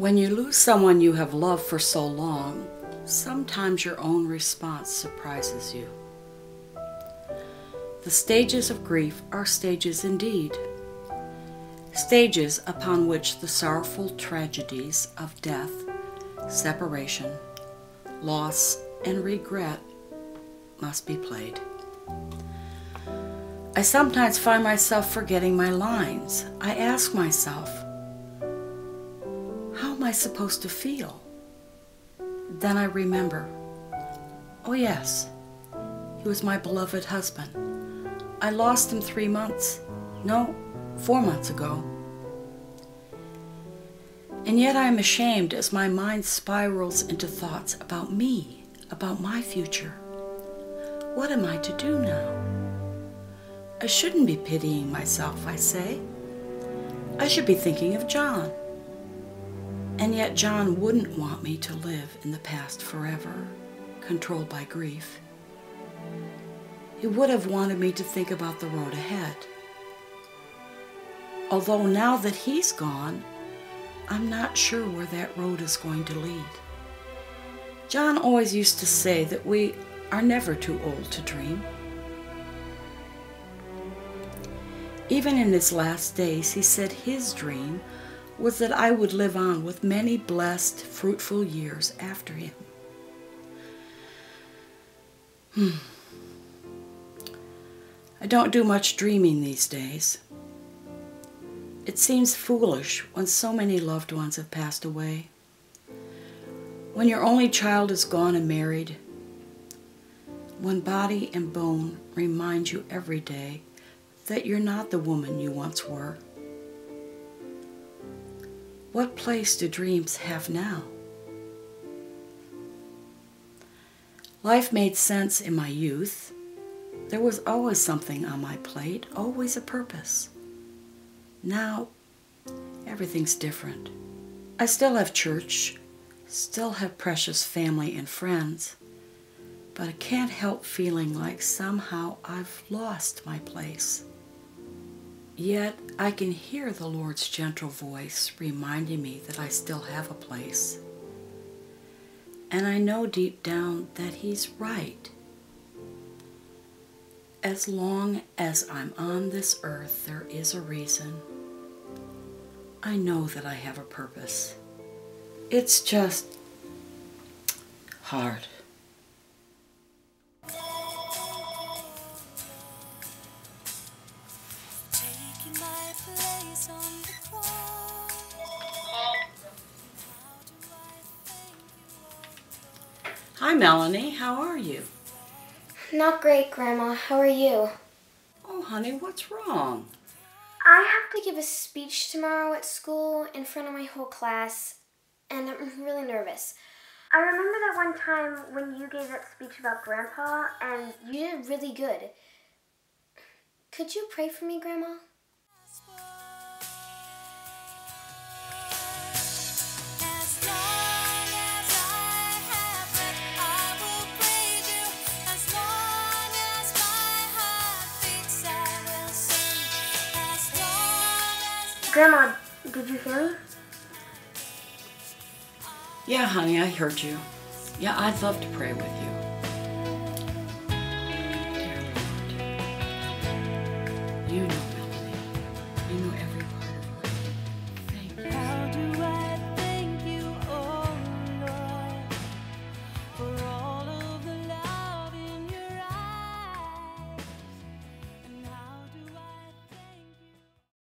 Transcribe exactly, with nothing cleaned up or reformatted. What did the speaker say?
When you lose someone you have loved for so long, sometimes your own response surprises you. The stages of grief are stages indeed, stages upon which the sorrowful tragedies of death, separation, loss, and regret must be played. I sometimes find myself forgetting my lines. I ask myself, how am I supposed to feel? Then I remember, oh yes, he was my beloved husband. I lost him three months, no, four months ago. And yet I am ashamed as my mind spirals into thoughts about me, about my future. What am I to do now? I shouldn't be pitying myself, I say. I should be thinking of John. And yet John wouldn't want me to live in the past forever, controlled by grief. He would have wanted me to think about the road ahead. Although now that he's gone, I'm not sure where that road is going to lead. John always used to say that we are never too old to dream. Even in his last days, he said his dream was that I would live on with many blessed, fruitful years after him. Hmm. I don't do much dreaming these days. It seems foolish when so many loved ones have passed away. When your only child is gone and married. When body and bone remind you every day that you're not the woman you once were. What place do dreams have now? Life made sense in my youth. There was always something on my plate, always a purpose. Now, everything's different. I still have church, still have precious family and friends, but I can't help feeling like somehow I've lost my place. Yet I can hear the Lord's gentle voice reminding me that I still have a place. And I know deep down that He's right. As long as I'm on this earth, there is a reason. I know that I have a purpose. It's just hard. Hi, Melanie. How are you? Not great, Grandma. How are you? Oh, honey, what's wrong? I have to give a speech tomorrow at school in front of my whole class, and I'm really nervous. I remember that one time when you gave that speech about Grandpa, and you did really good. Could you pray for me, Grandma? Grandma, did you hear me? Yeah, honey, I heard you. Yeah, I'd love to pray with you. Dear Lord, you know, Melanie, you know everything.